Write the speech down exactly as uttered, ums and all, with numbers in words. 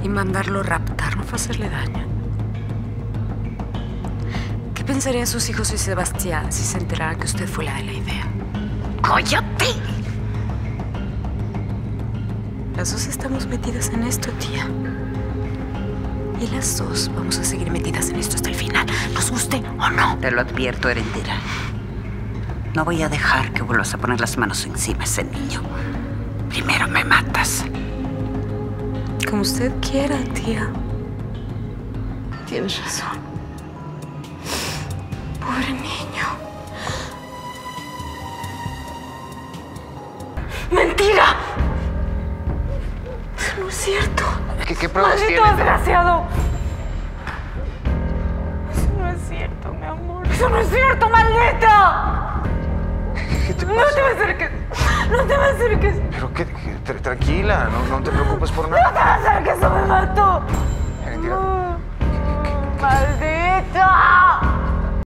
y mandarlo raptar no fue hacerle daño. ¿Qué pensarían sus hijos y Sebastián si se enteraran que usted fue la de la idea? ¡Cállate! Las dos estamos metidas en esto, tía. Y las dos vamos a seguir metidas en esto hasta el final, nos guste o no. Te lo advierto, Erendira. No voy a dejar que vuelvas a poner las manos encima a ese niño. Primero me matas. Como usted quiera, tía. Tienes razón. Pobre niño. ¡Mentira! Eso no es cierto. ¿Qué, qué pruebas ¡Maldito tienen? desgraciado! Eso no es cierto, mi amor. ¡Eso no es cierto, maldita! ¿Qué te No pasa? te me acerques. No te me acerques. Pero qué, qué- tra- tranquila, no, no te preocupes por No te nada. me acerques o me mato. Erendira, ¡Maldita!